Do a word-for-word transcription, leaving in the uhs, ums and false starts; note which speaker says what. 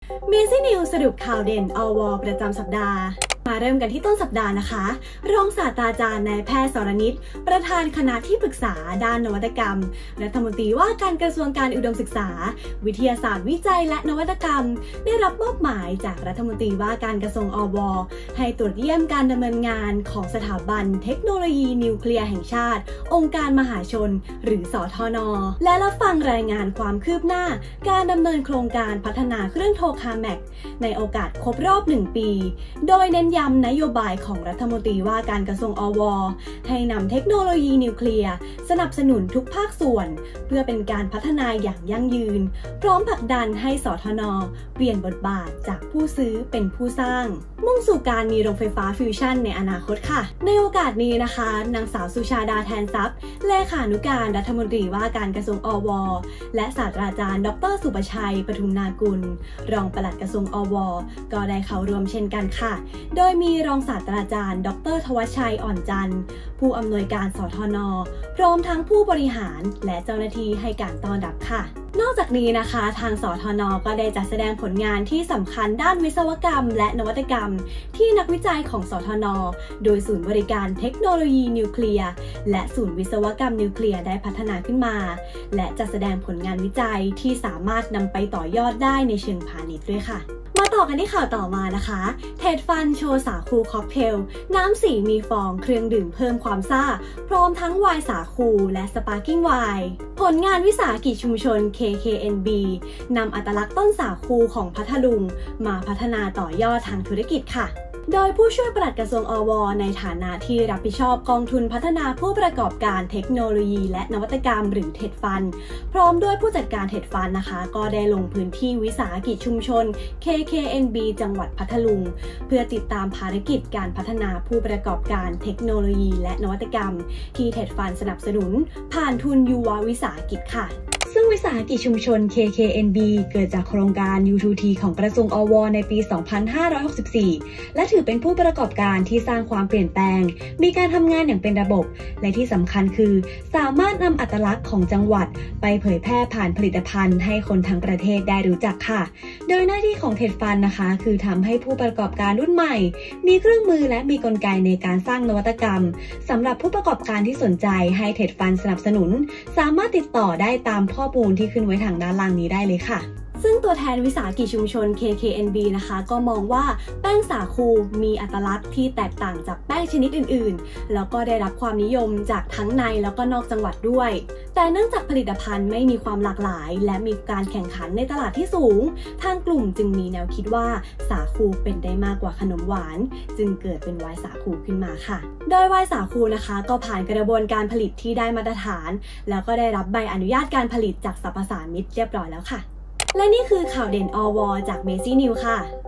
Speaker 1: เมซี่นิวสรุปข่าวเด่นอวประจำสัปดาห์มาเริ่มกันที่ต้นสัปดาห์นะคะรองศาสตราจารย์นายแพทย์สรณิตประธานคณะที่ปรึกษาด้านนวัตกรรมรัฐมนตรีว่าการกระทรวงการอุดมศึกษาวิทยาศาสตร์วิจัยและนวัตกรรมได้รับมอบหมายจากรัฐมนตรีว่าการกระทรวงอวให้ตรวจเยี่ยมการดำเนินงานของสถาบันเทคโนโลยีนิวเคลียร์แห่งชาติองค์การมหาชนหรือสทน.และรับฟังรายงานความคืบหน้าการดำเนินโครงการพัฒนาเครื่องโทรคาแม็กในโอกาสครบรอบหนึ่งปีโดยเน้นย้ำนโยบายของรัฐมนตรีว่าการกระทรวงอวให้นำเทคโนโลยีนิวเคลียร์สนับสนุนทุกภาคส่วนเพื่อเป็นการพัฒนาอย่างยั่งยืนพร้อมผลักดันให้สทน.เปลี่ยนบทบาทจากผู้ซื้อเป็นผู้สร้างมุ่งสู่การมีโรงไฟฟ้าฟิวชั่นในอนาคตค่ะในโอกาสนี้นะคะนางสาวสุชาดาแทนทรัพย์เลขานุการรัฐมนตรีว่าการกระทรวงอวและศาสตราจารย์ดรสุประชัยปทุมนากุลรองปลัดกระทรวงอวก็ได้เข้าร่วมเช่นกันค่ะโดยมีรองศาสตราจารย์ดรทวัชชัยอ่อนจันทร์ผู้อำนวยการสทน.พร้อมทั้งผู้บริหารและเจ้าหน้าที่ให้การต้อนรับค่ะนอกจากนี้นะคะทางสทน.ก็ได้จัดแสดงผลงานที่สำคัญด้านวิศวกรรมและนวัตกรรมที่นักวิจัยของสทน.โดยศูนย์บริการเทคโนโลยีนิวเคลียร์และศูนย์วิศวกรรมนิวเคลียร์ได้พัฒนาขึ้นมาและจัดแสดงผลงานวิจัยที่สามารถนำไปต่อยอดได้ในเชิงพาณิชย์ด้วยค่ะมาต่อกันที่ข่าวต่อมานะคะเทดฟันโชว์สาคูค็อกเทลน้ำสีมีฟองเครื่องดื่มเพิ่มความซ่าพร้อมทั้งไวน์สาคูและสปาร์กิ้งไวน์ผลงานวิสาหกิจชุมชน เค เค เอ็น บี นำอัตลักษณ์ต้นสาคูของพัทลุงมาพัฒนาต่อยอดทางธุรกิจค่ะโดยผู้ช่วยปลัดกระทรวงอวในฐานะที่รับผิดชอบกองทุนพัฒนาผู้ประกอบการเทคโนโลยีและนวัตกรรมหรือเทดฟันพร้อมด้วยผู้จัดการเทดฟันนะคะก็ได้ลงพื้นที่วิสาหกิจชุมชน เค เค เอ็น บี จังหวัดพัทลุงเพื่อติดตามภารกิจการพัฒนาผู้ประกอบการเทคโนโลยีและนวัตกรรมที่เทดฟันสนับสนุนผ่านทุนยูวาวิสาหกิจค่ะซึ่งวิสาหกิจชุมชน เค เค เอ็น บี เกิดจากโครงการ ยู ทู ที ของกระทรวงอวในปี สองพันห้าร้อยหกสิบสี่ และถือเป็นผู้ประกอบการที่สร้างความเปลี่ยนแปลงมีการทำงานอย่างเป็นระบบและที่สำคัญคือสามารถนำอัตลักษณ์ของจังหวัดไปเผยแพร่ผ่านผลิตภัณฑ์ให้คนทั้งประเทศได้รู้จักค่ะโดยหน้าที่ของเทดฟันนะคะคือทำให้ผู้ประกอบการรุ่นใหม่มีเครื่องมือและมีกลไกในการสร้างนวัตกรรมสำหรับผู้ประกอบการที่สนใจให้เทดฟันสนับสนุนสามารถติดต่อได้ตามข้อมูลที่ขึ้นไว้ทางด้านล่างนี้ได้เลยค่ะซึ่งตัวแทนวิสาหกิจชุมชน เค เค เอ็น บี นะคะก็มองว่าแป้งสาคูมีอัตลักษณ์ที่แตกต่างจากแป้งชนิดอื่นๆแล้วก็ได้รับความนิยมจากทั้งในแล้วก็นอกจังหวัดด้วยแต่เนื่องจากผลิตภัณฑ์ไม่มีความหลากหลายและมีการแข่งขันในตลาดที่สูงทางกลุ่มจึงมีแนวคิดว่าสาคูเป็นได้มากกว่าขนมหวานจึงเกิดเป็นไวน์สาคูขึ้นมาค่ะโดยไวน์สาคูนะคะก็ผ่านกระบวนการผลิตที่ได้มาตรฐานแล้วก็ได้รับใบอนุญาตการผลิตจากสรรพสามิตเรียบร้อยแล้วค่ะและนี่คือข่าวเด่นอวจากเมซี่นิวค่ะ